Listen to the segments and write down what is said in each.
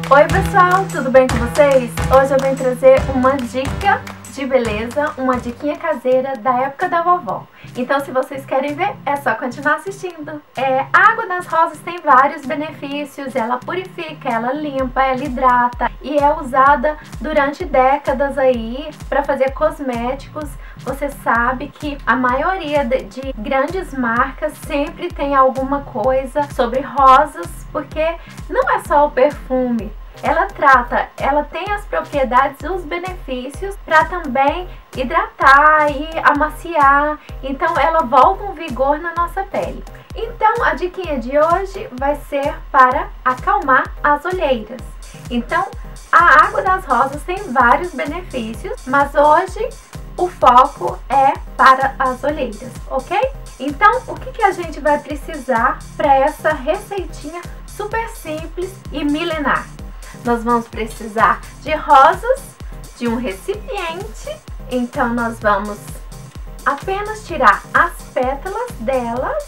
Oi pessoal, tudo bem com vocês? Hoje eu venho trazer uma dica de beleza, uma diquinha caseira da época da vovó. Então se vocês querem ver, é só continuar assistindo. A água das rosas tem vários benefícios, ela purifica, ela limpa, ela hidrata e é usada durante décadas aí para fazer cosméticos. Você sabe que a maioria de grandes marcas sempre tem alguma coisa sobre rosas, porque não é só o perfume. Ela tem as propriedades e os benefícios para também hidratar e amaciar, então ela volta um vigor na nossa pele. Então a diquinha de hoje vai ser para acalmar as olheiras. Então a água das rosas tem vários benefícios, mas hoje o foco é para as olheiras, ok? Então o que a gente vai precisar para essa receitinha super simples e milenar? Nós vamos precisar de rosas, de um recipiente, então nós vamos apenas tirar as pétalas delas.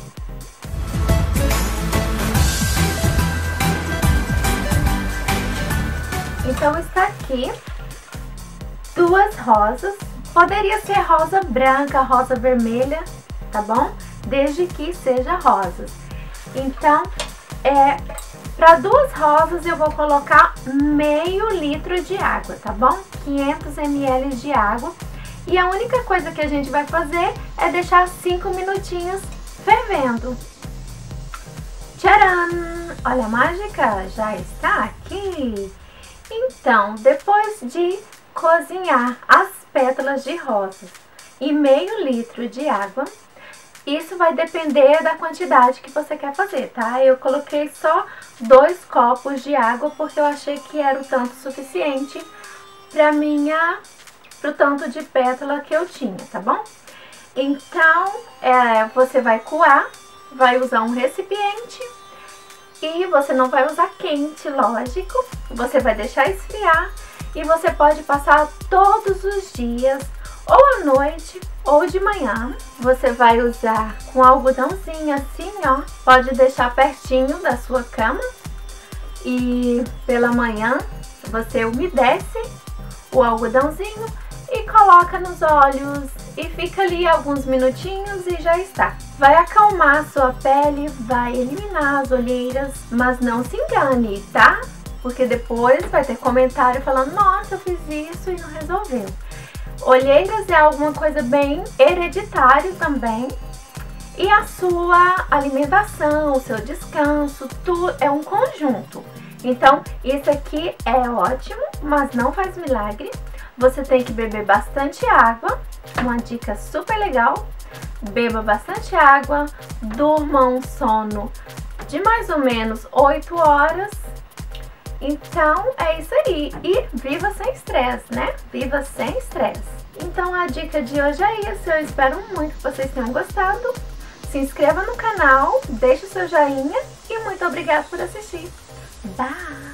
Então está aqui duas rosas, poderia ser rosa branca, rosa vermelha, tá bom? Desde que seja rosas. Então, para duas rosas eu vou colocar meio litro de água, tá bom? 500 ml de água. E a única coisa que a gente vai fazer é deixar 5 minutinhos fervendo. Tcharam! Olha a mágica, já está aqui. Então, depois de cozinhar as pétalas de rosas e meio litro de água, isso vai depender da quantidade que você quer fazer, tá? Eu coloquei só 2 copos de água porque eu achei que era o tanto suficiente pro tanto de pétala que eu tinha, tá bom? Então, você vai coar, vai usar um recipiente e você não vai usar quente, lógico. Você vai deixar esfriar e você pode passar todos os dias, ou à noite ou de manhã. Você vai usar com algodãozinho assim, ó. Pode deixar pertinho da sua cama. E pela manhã você umedece o algodãozinho e coloca nos olhos. E fica ali alguns minutinhos e já está. Vai acalmar a sua pele, vai eliminar as olheiras, mas não se engane, tá? Porque depois vai ter comentário falando: nossa, eu fiz isso e não resolveu. Olheiras é alguma coisa bem hereditário também. E a sua alimentação, o seu descanso, tudo é um conjunto. Então, isso aqui é ótimo, mas não faz milagre. Você tem que beber bastante água. Uma dica super legal. Beba bastante água, durma um sono de mais ou menos 8 horas. Então, é isso aí. E viva sem estresse, né? Viva sem estresse. Então, a dica de hoje é isso. Eu espero muito que vocês tenham gostado. Se inscreva no canal, deixe o seu joinha e muito obrigada por assistir. Bye!